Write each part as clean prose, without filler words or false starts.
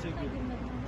çekiyorum.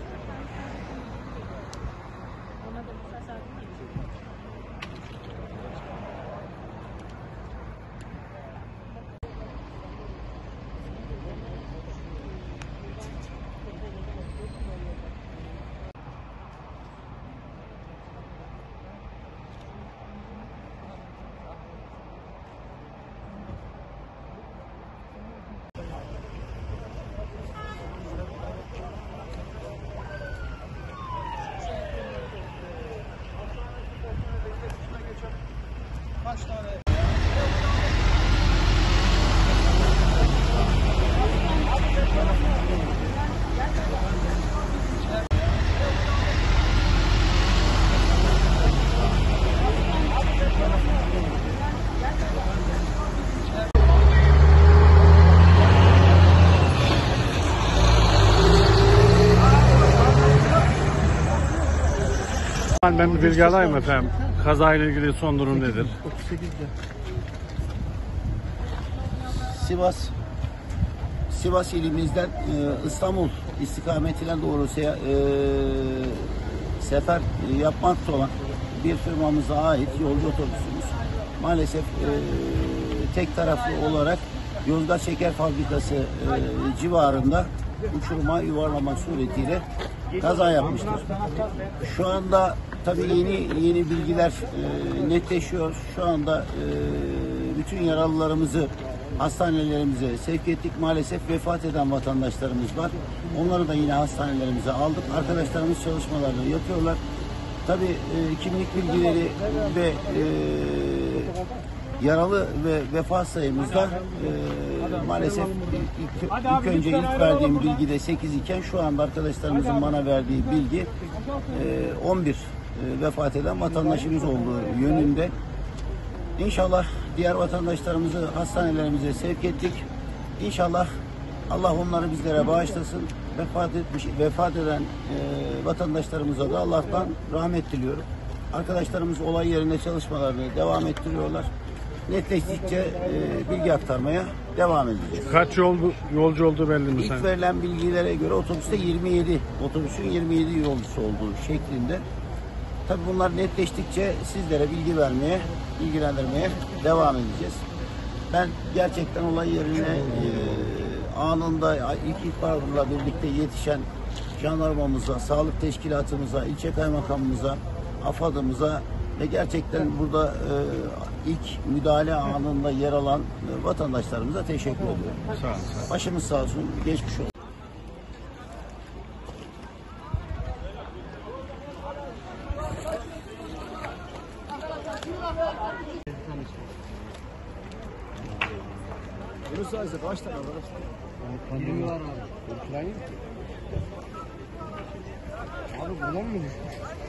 Kaç tane? Ben bir bilgi alayım efendim. Kazayla ilgili son durum nedir? Sivas ilimizden İstanbul istikametine doğru sefer yapmakta olan bir firmamıza ait yolcu otobüsümüz maalesef tek taraflı olarak Yozgat Şeker Fabrikası civarında uçuruma yuvarlamak suretiyle kaza yapmıştır. Şu anda tabii yeni bilgiler netleşiyor. Şu anda bütün yaralılarımızı hastanelerimize sevk ettik. Maalesef vefat eden vatandaşlarımız var. Onları da yine hastanelerimize aldık. Arkadaşlarımız çalışmalarını yapıyorlar. Tabii kimlik bilgileri ve yaralı ve vefat sayımızda maalesef ilk verdiğim bilgide 8 iken şu anda arkadaşlarımızın bana verdiği bilgi 11 vefat eden vatandaşımız olduğu yönünde. İnşallah diğer vatandaşlarımızı hastanelerimize sevk ettik. İnşallah Allah onları bizlere bağışlasın. Vefat eden vatandaşlarımıza da Allah'tan rahmet diliyorum. Arkadaşlarımız olay yerinde çalışmalarını devam ettiriyorlar. Netleştikçe bilgi aktarmaya devam edeceğiz. Kaç yolcu olduğu belli mi? İlk verilen bilgilere göre otobüste 27, otobüsün 27 yolcusu olduğu şeklinde. Tabii bunlar netleştikçe sizlere bilgilendirmeye devam edeceğiz. Ben gerçekten olay yerine anında ilk ihbarla birlikte yetişen jandarmamıza, sağlık teşkilatımıza, ilçe kaymakamımıza, AFAD'ımıza ve gerçekten burada ilk müdahale anında yer alan vatandaşlarımıza teşekkür ediyorum. Sağ olun. Başımız sağ olsun, geçmiş olsun. Bunun sayesinde kaç tane var? 20 var abi. Abi buradan mı düşmüş?